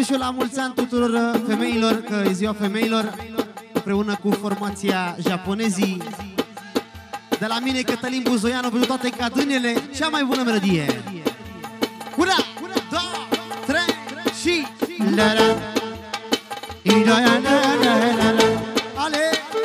și eu la mulți ani tuturor femeilor, că e ziua femeilor, împreună cu formația japonezii. De la mine, Cătălin Buzoianu, pentru toate cadânele, cea mai bună melodie. Una, două, trei și... La-la. Ale!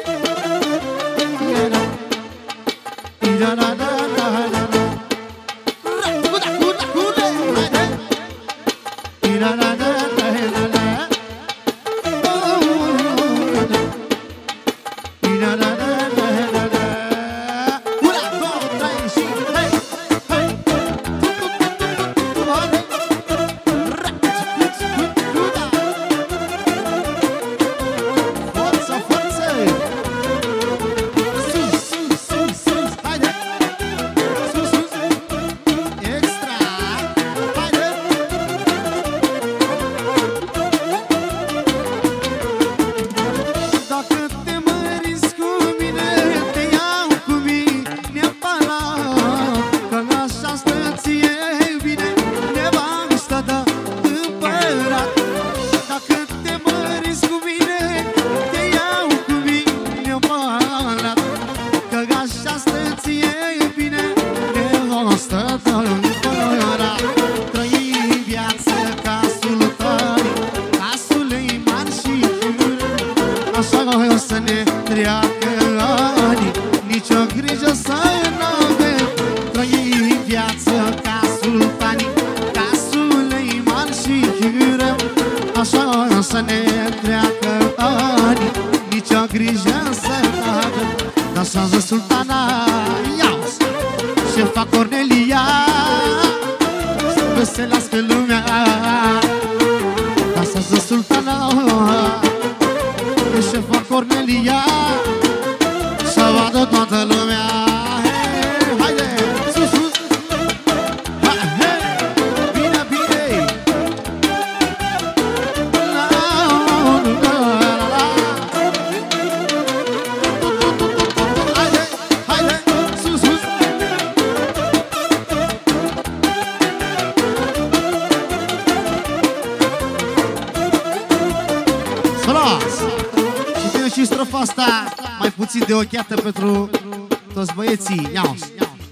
Și strofa asta mai puțin de ochiată pentru toți băieții. Ia-o-s.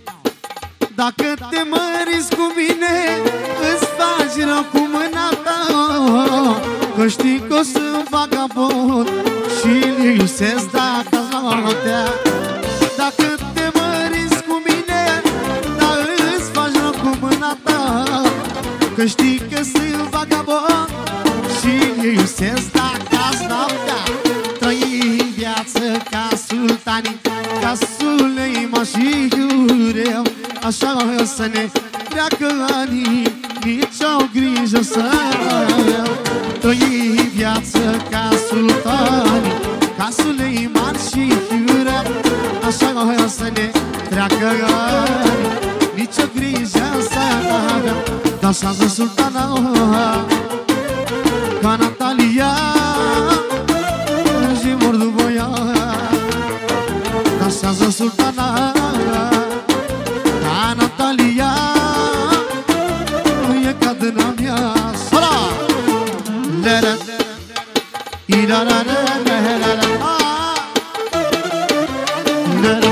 Dacă te măriți cu mine, îți faci rău cu mâna ta, că știi că o sunt vagabond și-l iusesc dacă-ți noaptea. Dacă te măriți cu mine, dar îți faci rău cu mâna ta, că știi că sunt vagabond și-l iusesc dacă-ți noaptea. Trăim viață ca sultanii, ca Suleiman și Iureu, așa o să ne treacă anii, nici-o grijă să avem. Trăim viață ca sultanii, ca Suleiman și Iureu, așa o să ne treacă ani, nici-o grijă să avem. Dansează sultana ca Natalia și Morduvoia, dansează sultana ca Natalia, nu e ca dâna mea. Sala! Lera! Ira-ra-ra-ra-ra-ra! Lera!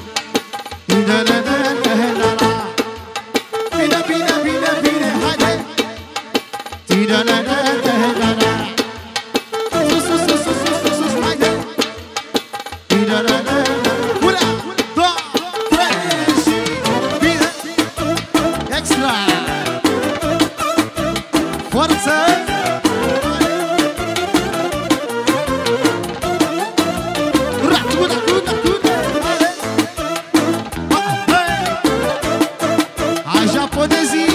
Ira-ra-ra-ra-ra-ra! Bine, bine, bine, bine, haide! Ira-ra-ra-ra-ra-ra! Sus, sus, sus, sus, sus, sus, haide! Ira-ra-ra-ra-ra! Una, două, trei și bine! Extra! Forță! Hai, japonezii!